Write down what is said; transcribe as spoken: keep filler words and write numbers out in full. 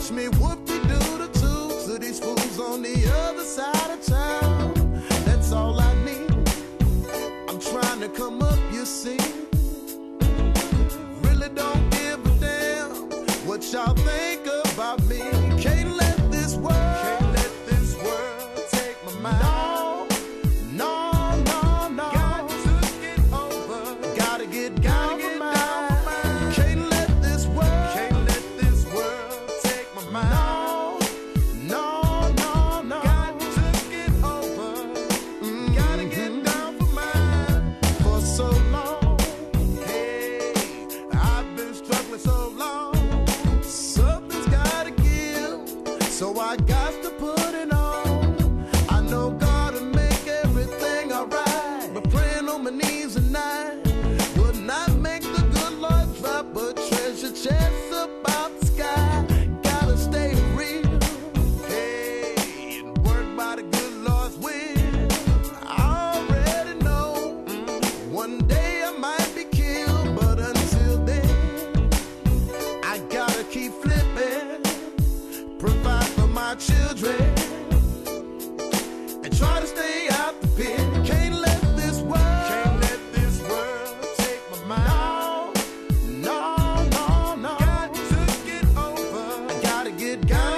Wish me whoopie-doodle-doo to these fools on the other side of town. That's all I need. I'm trying to come up, you see. Really don't give a damn what y'all think about me. Can't let this world, can't let this world take my mind. No, no, no, no. Got to get over. Gotta get down for mine. Can't let this world, can't let this world take my mind. No, no, no, no. Got to get over. Mm-hmm. Gotta get down for mine. For so long, hey, I've been struggling so long. Something's gotta give, so I got to put it on. I know God will make everything alright, but praying on my knees at night will not make the good Lord drop a treasure chest about the sky. Gotta stay real, hey, and work by the good Lord's will. I already know one day I might be killed, but until then I gotta keep flipping, provide for my children, and try to stay out the pit. Can't let this world, can't let this world take my mind. No, no, no, no. Got to get over. I gotta get down.